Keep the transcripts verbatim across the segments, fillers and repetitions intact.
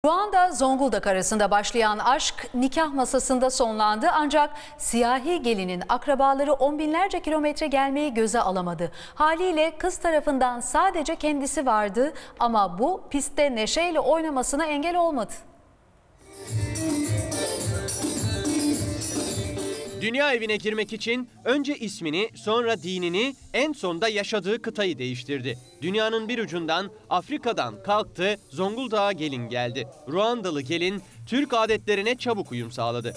Ruanda Zonguldak arasında başlayan aşk nikah masasında sonlandı, ancak siyahi gelinin akrabaları on binlerce kilometre gelmeyi göze alamadı. Haliyle kız tarafından sadece kendisi vardı ama bu pistte neşeyle oynamasına engel olmadı. Dünya evine girmek için önce ismini, sonra dinini, en sonda yaşadığı kıtayı değiştirdi. Dünyanın bir ucundan, Afrika'dan kalktı, Zonguldak'a gelin geldi. Ruandalı gelin Türk adetlerine çabuk uyum sağladı.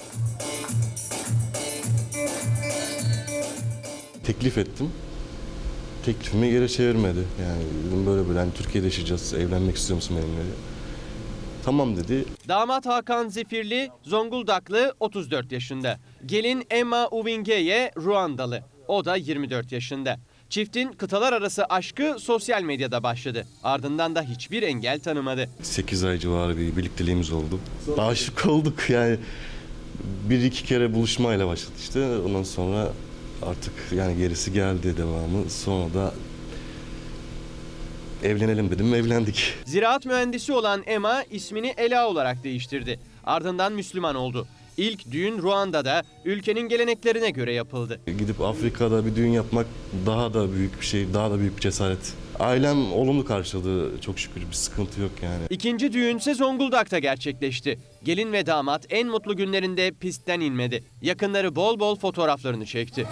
Teklif ettim. Teklifimi geri çevirmedi. Yani dedim böyle böyle hani Türkiye'de yaşayacağız, evlenmek istiyor musun benimle diye. Tamam dedi. Damat Hakan Zifirli, Zonguldaklı, otuz dört yaşında. Gelin Emma Uwingeye, Ruandalı. O da yirmi dört yaşında. Çiftin kıtalar arası aşkı sosyal medyada başladı. Ardından da hiçbir engel tanımadı. sekiz ay civarı bir birlikteliğimiz oldu. Aşık olduk yani. Bir iki kere buluşmayla başladı işte. Ondan sonra artık yani gerisi geldi devamı. Sonra da evlenelim dedim, evlendik. Ziraat mühendisi olan Emma ismini Ela olarak değiştirdi. Ardından Müslüman oldu. İlk düğün Ruanda'da, ülkenin geleneklerine göre yapıldı. Gidip Afrika'da bir düğün yapmak daha da büyük bir şey, daha da büyük bir cesaret. Ailem olumlu karşıladı, çok şükür bir sıkıntı yok yani. İkinci düğünse Zonguldak'ta gerçekleşti. Gelin ve damat en mutlu günlerinde pistten inmedi. Yakınları bol bol fotoğraflarını çekti.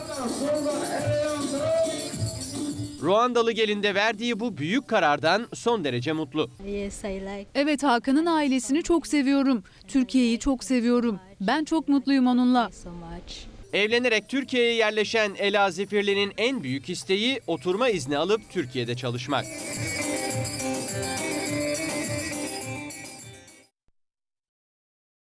Ruandalı gelin de verdiği bu büyük karardan son derece mutlu. Evet, Hakan'ın ailesini çok seviyorum. Türkiye'yi çok seviyorum. Ben çok mutluyum onunla. Evlenerek Türkiye'ye yerleşen Ela Zifirli'nin en büyük isteği oturma izni alıp Türkiye'de çalışmak.